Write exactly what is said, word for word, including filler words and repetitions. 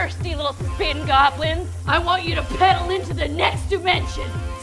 thirsty little spin goblins. I want you to pedal into the next dimension.